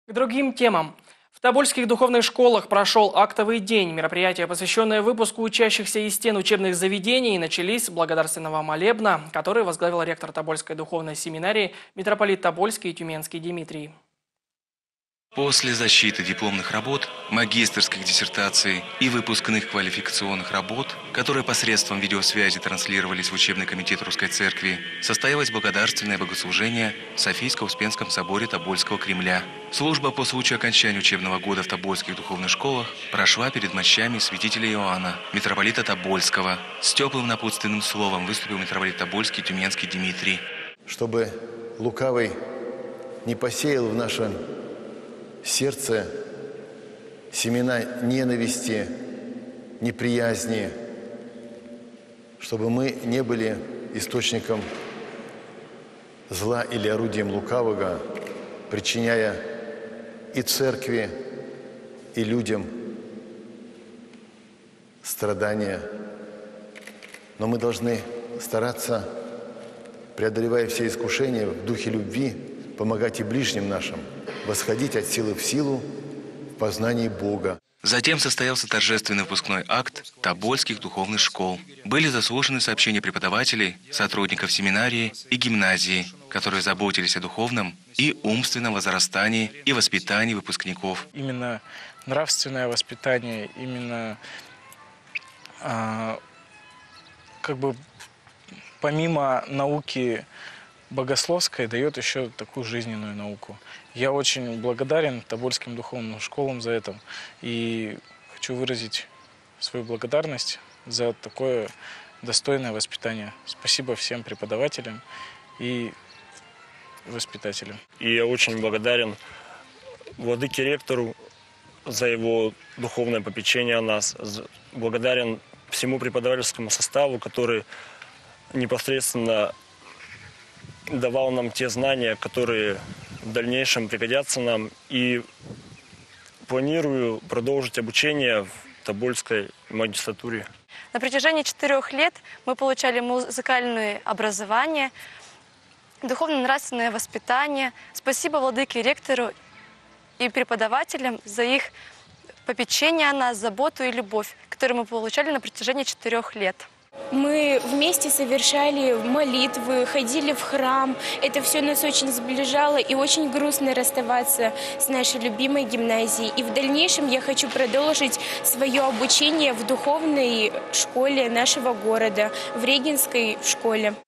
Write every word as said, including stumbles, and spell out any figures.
К другим темам. В тобольских духовных школах прошел актовый день. Мероприятия, посвященные выпуску учащихся из стен учебных заведений, начались с благодарственного молебна, который возглавил ректор Тобольской духовной семинарии митрополит Тобольский и Тюменский Дмитрий. После защиты дипломных работ, магистерских диссертаций и выпускных квалификационных работ, которые посредством видеосвязи транслировались в учебный комитет Русской Церкви, состоялось благодарственное богослужение в Софийско-Успенском соборе Тобольского Кремля. Служба по случаю окончания учебного года в тобольских духовных школах прошла перед мощами святителя Иоанна, митрополита Тобольского. С теплым напутственным словом выступил митрополит Тобольский и Тюменский Дмитрий. Чтобы лукавый не посеял в нашем сердце семена ненависти, неприязни, чтобы мы не были источником зла или орудием лукавого, причиняя и церкви, и людям страдания. Но мы должны стараться, преодолевая все искушения в духе любви, помогать и ближним нашим, восходить от силы в силу в познании Бога. Затем состоялся торжественный выпускной акт Тобольских духовных школ. Были заслушаны сообщения преподавателей, сотрудников семинарии и гимназии, которые заботились о духовном и умственном возрастании и воспитании выпускников. Именно нравственное воспитание, именно а, как бы помимо науки богословская дает еще такую жизненную науку. Я очень благодарен Тобольским духовным школам за это. И хочу выразить свою благодарность за такое достойное воспитание. Спасибо всем преподавателям и воспитателям. И я очень благодарен владыке ректору за его духовное попечение о нас. Благодарен всему преподавательскому составу, который непосредственно давал нам те знания, которые в дальнейшем пригодятся нам. И планирую продолжить обучение в Тобольской магистратуре. На протяжении четырех лет мы получали музыкальное образование, духовно-нравственное воспитание. Спасибо владыке ректору и преподавателям за их попечение о нас, заботу и любовь, которую мы получали на протяжении четырех лет. Мы вместе совершали молитвы, ходили в храм. Это все нас очень сближало, и очень грустно расставаться с нашей любимой гимназией. И в дальнейшем я хочу продолжить свое обучение в духовной школе нашего города, в Регинской школе.